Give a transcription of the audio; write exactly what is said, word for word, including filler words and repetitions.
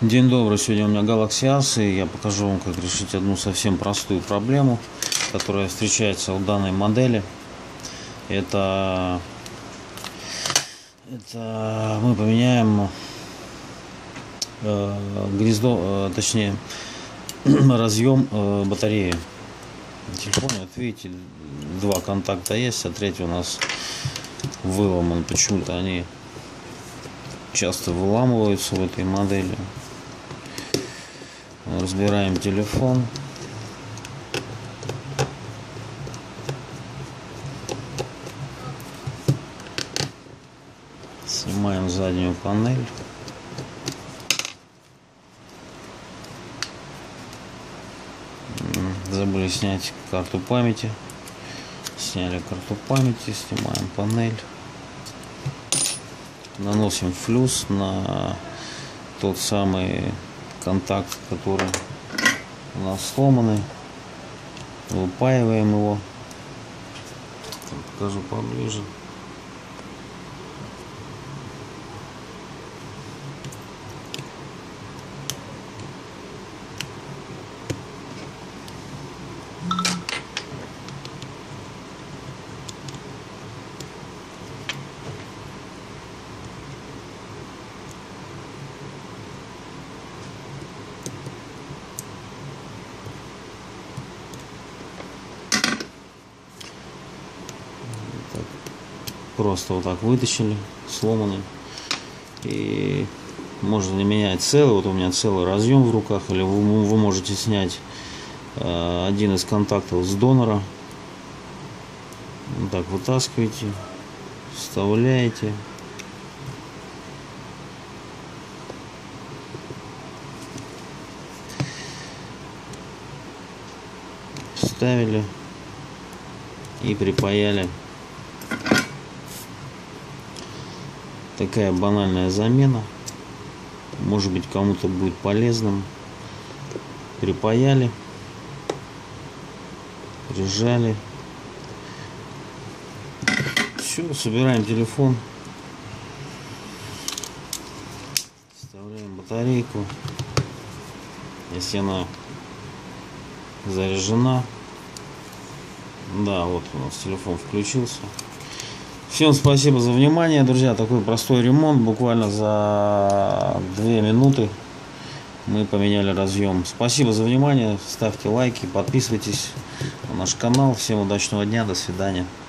День добрый, сегодня у меня Galaxy Ace, и я покажу вам, как решить одну совсем простую проблему, которая встречается у данной модели. Это, это мы поменяем э, гнездо, э, точнее разъем э, батареи. На телефоне, вот видите, два контакта есть, а третий у нас выломан. Почему-то они часто выламываются в этой модели. Разбираем телефон. Снимаем заднюю панель. Забыли снять карту памяти. Сняли карту памяти, снимаем панель. Наносим флюс на тот самый контакт, который у нас сломанный. Выпаиваем его. Покажу поближе. Просто вот так вытащили, сломанный. И можно не менять целый. Вот у меня целый разъем в руках. Или вы, вы можете снять э, один из контактов с донора. Вот так вытаскиваете, вставляете. Вставили и припаяли. Такая банальная замена, может быть, кому-то будет полезным. Припаяли, прижали. Все, собираем телефон, вставляем батарейку. Если она заряжена, да, вот у нас телефон включился. Всем спасибо за внимание, друзья. Такой простой ремонт. Буквально за две минуты мы поменяли разъем. Спасибо за внимание. Ставьте лайки, подписывайтесь на наш канал. Всем удачного дня. До свидания.